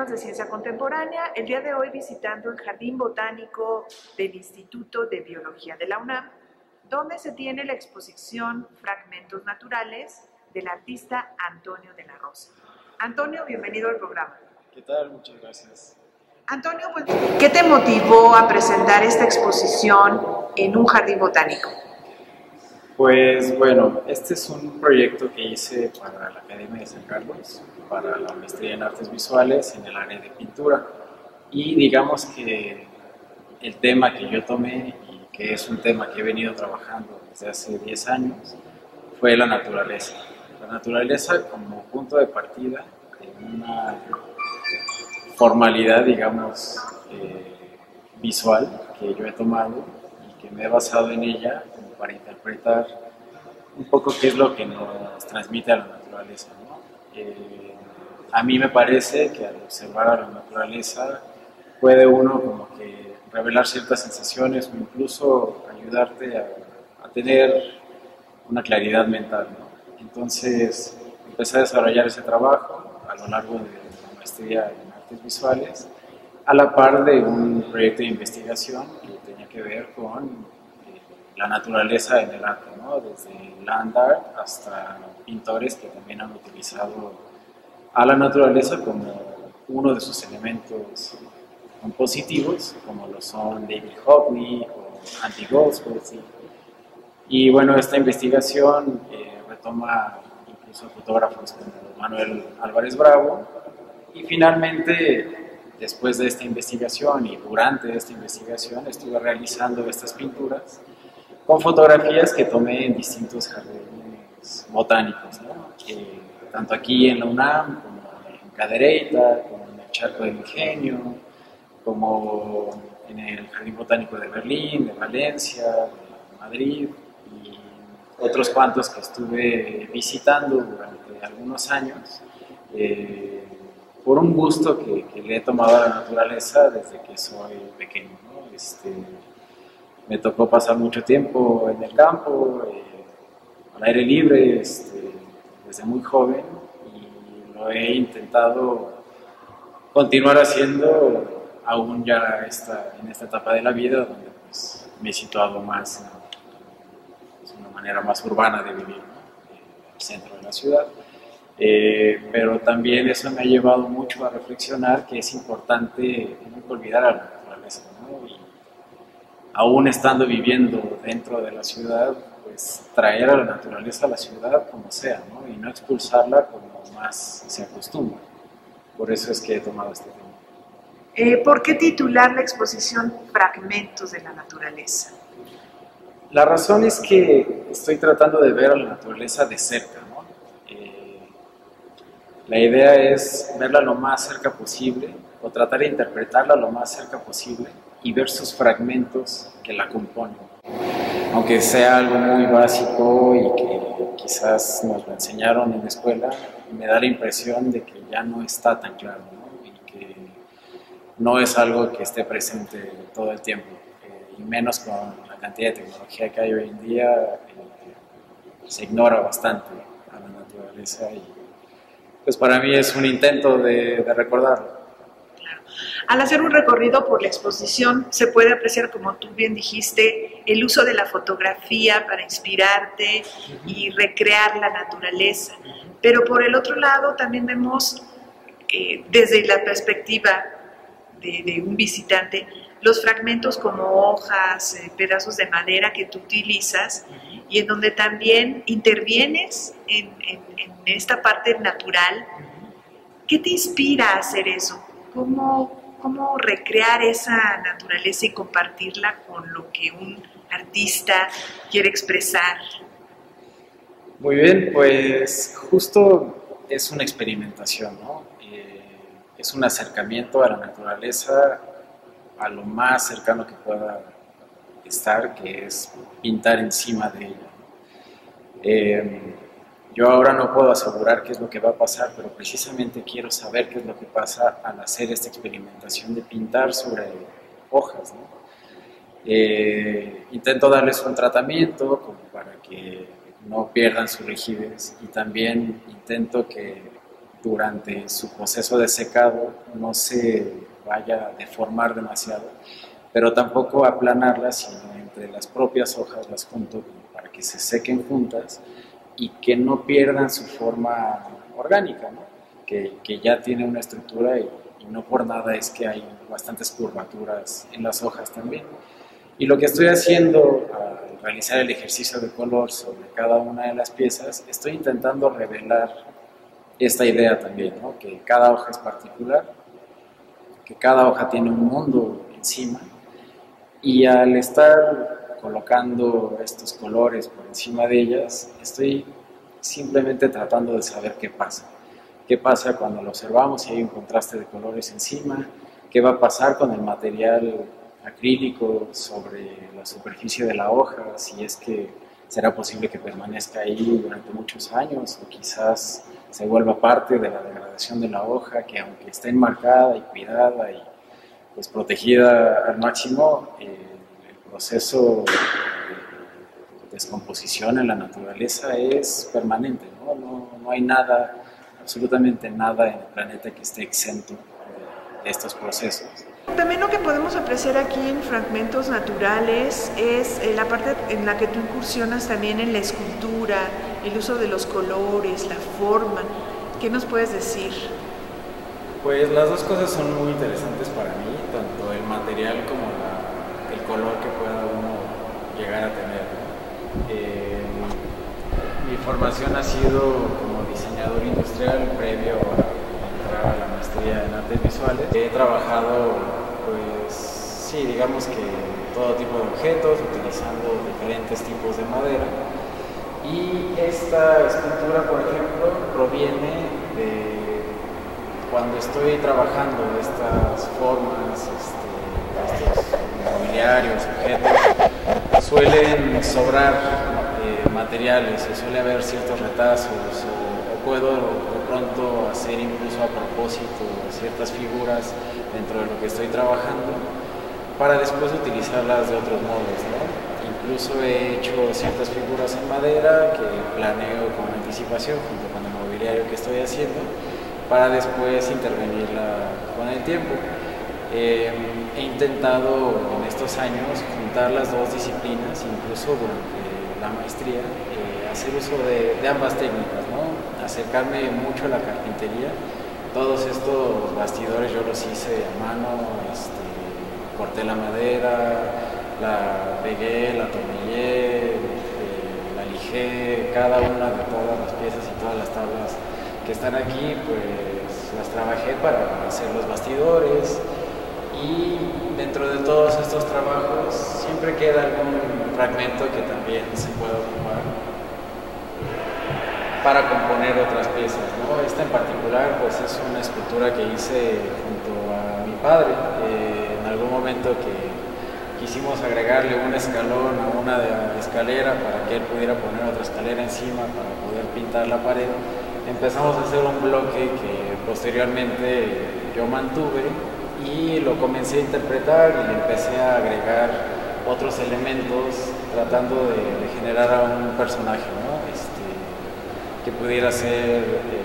temas de ciencia contemporánea, el día de hoy visitando el Jardín Botánico del Instituto de Biología de la UNAM, donde se tiene la exposición Fragmentos Naturales del artista Antonio de la Rosa. Antonio, bienvenido al programa. ¿Qué tal? Muchas gracias. Antonio, pues, ¿qué te motivó a presentar esta exposición en un jardín botánico? Pues bueno, este es un proyecto que hice para la Academia de San Carlos, para la maestría en artes visuales en el área de pintura. Y digamos que el tema que yo tomé, y que es un tema que he venido trabajando desde hace 10 años, fue la naturaleza. La naturaleza como punto de partida en una formalidad, digamos, visual que yo he tomado y que me he basado en ella como para interpretar un poco qué es lo que nos transmite a la naturaleza, ¿no? A mí me parece que al observar a la naturaleza puede uno como que revelar ciertas sensaciones o incluso ayudarte a tener una claridad mental, ¿no? Entonces empecé a desarrollar ese trabajo a lo largo de la maestría en artes visuales, a la par de un proyecto de investigación que tenía que ver con la naturaleza en el arte, ¿no? Desde land art hasta pintores que también han utilizado a la naturaleza como uno de sus elementos compositivos, como lo son David Hockney o Andy Goldsworthy. Y bueno, esta investigación retoma incluso fotógrafos como Manuel Álvarez Bravo, y finalmente, después de esta investigación y durante esta investigación, estuve realizando estas pinturas con fotografías que tomé en distintos jardines botánicos, ¿no? Tanto aquí en la UNAM, como en Cadereyta, como en el Charco del Ingenio, como en el Jardín Botánico de Berlín, de Valencia, de Madrid, y otros cuantos que estuve visitando durante algunos años, por un gusto que le he tomado a la naturaleza desde que soy pequeño, ¿no? Me tocó pasar mucho tiempo en el campo, al aire libre, desde muy joven, y lo he intentado continuar haciendo aún ya en esta etapa de la vida, donde pues, me he situado más en una manera más urbana de vivir, ¿no? En el centro de la ciudad. Pero también eso me ha llevado mucho a reflexionar que es importante nunca olvidar a la naturaleza, ¿no? Y aún estando viviendo dentro de la ciudad, pues traer a la naturaleza a la ciudad como sea, ¿no? Y no expulsarla como más se acostumbra. Por eso es que he tomado este tema. ¿Por qué titular la exposición Fragmentos de la Naturaleza? La razón es que estoy tratando de ver a la naturaleza de cerca, ¿no? La idea es verla lo más cerca posible o tratar de interpretarla lo más cerca posible y ver sus fragmentos que la componen. Aunque sea algo muy básico y que quizás nos lo enseñaron en la escuela, me da la impresión de que ya no está tan claro, ¿no? Y que no es algo que esté presente todo el tiempo, y menos con la cantidad de tecnología que hay hoy en día, se ignora bastante a la naturaleza y pues para mí es un intento de recordarlo. Claro. Al hacer un recorrido por la exposición se puede apreciar, como tú bien dijiste, el uso de la fotografía para inspirarte y recrear la naturaleza. Pero por el otro lado también vemos, desde la perspectiva de un visitante, los fragmentos como hojas, pedazos de madera que tú utilizas y en donde también intervienes en esta parte natural. ¿Qué te inspira a hacer eso? ¿Cómo recrear esa naturaleza y compartirla con lo que un artista quiere expresar? Muy bien, pues justo es una experimentación, ¿no? Es un acercamiento a la naturaleza a lo más cercano que pueda estar, que es pintar encima de ella. Yo ahora no puedo asegurar qué es lo que va a pasar, pero precisamente quiero saber qué es lo que pasa al hacer esta experimentación de pintar sobre hojas, ¿no? Intento darles un tratamiento como para que no pierdan su rigidez y también intento que durante su proceso de secado no se vaya a deformar demasiado, pero tampoco aplanarlas, sino entre las propias hojas las junto para que se sequen juntas y que no pierdan su forma orgánica, ¿no? que ya tiene una estructura y no por nada es que hay bastantes curvaturas en las hojas también. Y lo que estoy haciendo al realizar el ejercicio de color sobre cada una de las piezas, estoy intentando revelar esta idea también, ¿no? Que cada hoja es particular, que cada hoja tiene un mundo encima, y al estar colocando estos colores por encima de ellas, estoy simplemente tratando de saber qué pasa. ¿Qué pasa cuando lo observamos y hay un contraste de colores encima? ¿Qué va a pasar con el material acrílico sobre la superficie de la hoja? Si es que será posible que permanezca ahí durante muchos años o quizás se vuelva parte de la degradación de la hoja, que aunque esté enmarcada y cuidada y pues protegida al máximo, el proceso de descomposición en la naturaleza es permanente, ¿no? No hay nada, absolutamente nada en el planeta que esté exento de estos procesos. También lo que podemos apreciar aquí en Fragmentos Naturales es la parte en la que tú incursionas también en la escultura, el uso de los colores, la forma. ¿Qué nos puedes decir? Pues las dos cosas son muy interesantes para mí, tanto el material como el color que pueda uno llegar a tener, ¿no? Mi formación ha sido como diseñador industrial previo a entrar a la maestría en artes visuales. He trabajado, pues sí, digamos que todo tipo de objetos, utilizando diferentes tipos de madera. Y esta escultura, por ejemplo, proviene de cuando estoy trabajando estas formas, estos mobiliarios, objetos, suelen sobrar materiales, o suele haber ciertos retazos, o puedo de pronto hacer incluso a propósito ciertas figuras dentro de lo que estoy trabajando para después utilizarlas de otros modos, ¿no? Incluso he hecho ciertas figuras en madera que planeo con anticipación junto con el mobiliario que estoy haciendo para después intervenirla con el tiempo. He intentado en estos años juntar las dos disciplinas, incluso durante la maestría, hacer uso de ambas técnicas, ¿no? Acercarme mucho a la carpintería. Todos estos bastidores yo los hice a mano, corté la madera, la pegué, la atornillé, la lijé, cada una de todas las piezas y todas las tablas que están aquí, pues las trabajé para hacer los bastidores. Y dentro de todos estos trabajos siempre queda algún fragmento que también se puede ocupar para componer otras piezas, ¿no? Esta en particular pues es una escultura que hice junto a mi padre. En algún momento que quisimos agregarle un escalón a una escalera para que él pudiera poner otra escalera encima para poder pintar la pared, empezamos a hacer un bloque que posteriormente yo mantuve y lo comencé a interpretar y le empecé a agregar otros elementos tratando de generar a un personaje, ¿no? Que pudiera ser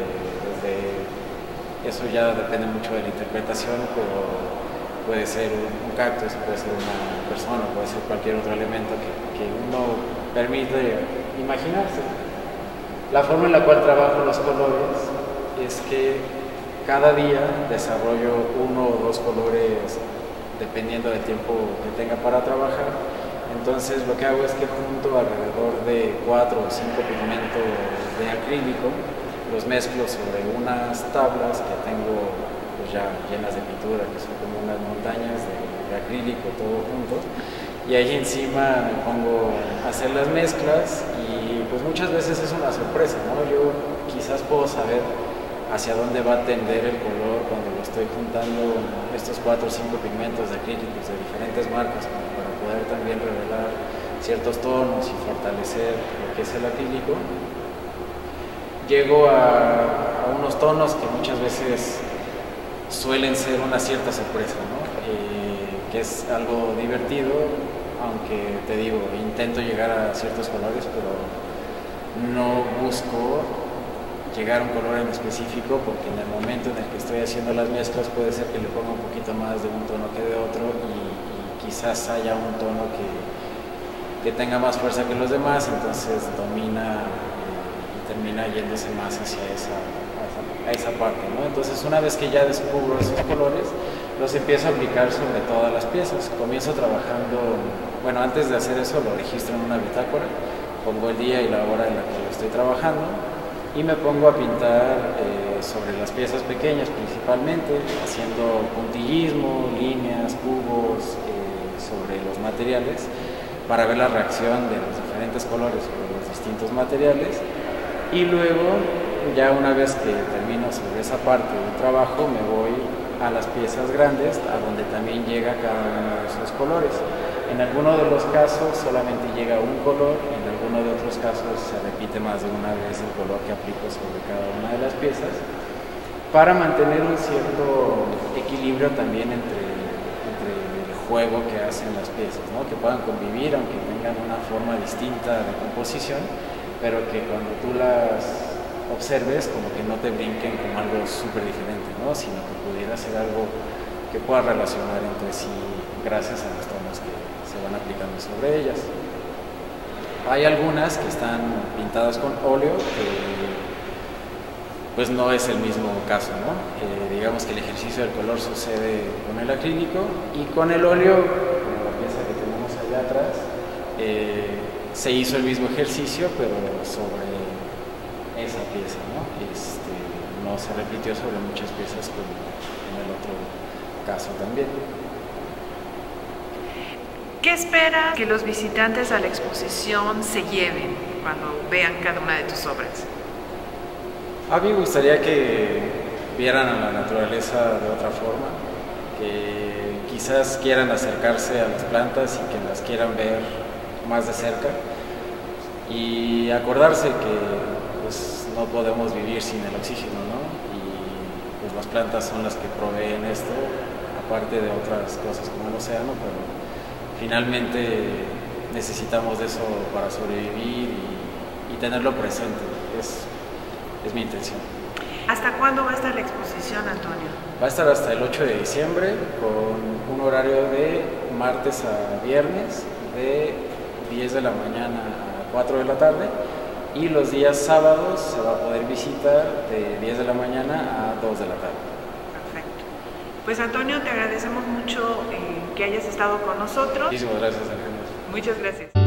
eso ya depende mucho de la interpretación, pero puede ser un cactus, puede ser una persona, puede ser cualquier otro elemento que uno permite imaginarse. La forma en la cual trabajo los colores es que cada día desarrollo uno o dos colores dependiendo del tiempo que tenga para trabajar. Entonces lo que hago es que junto alrededor de 4 o 5 pigmentos de acrílico, los mezclo sobre unas tablas que tengo pues ya llenas de pintura, que son como unas montañas de acrílico todo junto, y ahí encima me pongo a hacer las mezclas y pues muchas veces es una sorpresa, ¿no? Yo quizás puedo saber hacia dónde va a tender el color cuando lo estoy juntando estos 4 o 5 pigmentos de acrílicos de diferentes marcas, como para poder también revelar ciertos tonos y fortalecer lo que es el acrílico. Llego a unos tonos que muchas veces suelen ser una cierta sorpresa, ¿no? Que es algo divertido, aunque te digo, intento llegar a ciertos colores, pero no busco llegar a un color en específico, porque en el momento en el que estoy haciendo las mezclas puede ser que le ponga un poquito más de un tono que de otro y quizás haya un tono que tenga más fuerza que los demás, entonces domina y termina yéndose más hacia esa parte, ¿no? Entonces una vez que ya descubro esos colores, los empiezo a aplicar sobre todas las piezas. Comienzo trabajando, bueno, antes de hacer eso lo registro en una bitácora, pongo el día y la hora en la que lo estoy trabajando y me pongo a pintar sobre las piezas pequeñas principalmente, haciendo puntillismo, líneas, cubos sobre los materiales para ver la reacción de los diferentes colores sobre los distintos materiales. Y luego, ya una vez que termino sobre esa parte del trabajo, me voy a las piezas grandes, a donde también llega cada uno de esos colores. En algunos de los casos solamente llega un color, en algunos de otros casos se repite más de una vez el color que aplico sobre cada una de las piezas, para mantener un cierto equilibrio también entre el juego que hacen las piezas, ¿no? Que puedan convivir, aunque tengan una forma distinta de composición, pero que cuando tú las observes como que no te brinquen como algo súper diferente, ¿no? Sino que pudiera ser algo que pueda relacionar entre sí gracias a los tonos que se van aplicando sobre ellas. Hay algunas que están pintadas con óleo, pues no es el mismo caso, ¿no? Digamos que el ejercicio del color sucede con el acrílico, y con el óleo, como la pieza que tenemos allá atrás, se hizo el mismo ejercicio, pero sobre esa pieza, ¿no? No se repitió sobre muchas piezas como en el otro caso también. ¿Qué esperas que los visitantes a la exposición se lleven cuando vean cada una de tus obras? A mí me gustaría que vieran a la naturaleza de otra forma, que quizás quieran acercarse a las plantas y que las quieran ver más de cerca, y acordarse que pues no podemos vivir sin el oxígeno, ¿no? Y pues las plantas son las que proveen esto, aparte de otras cosas como el océano, pero finalmente necesitamos de eso para sobrevivir y tenerlo presente. Es mi intención. ¿Hasta cuándo va a estar la exposición, Antonio? Va a estar hasta el 8 de diciembre, con un horario de martes a viernes, de 10 de la mañana a 4 de la tarde, y los días sábados se va a poder visitar de 10 de la mañana a 2 de la tarde. Perfecto. Pues Antonio, te agradecemos mucho que hayas estado con nosotros. Muchísimas gracias, Ángel. Muchas gracias.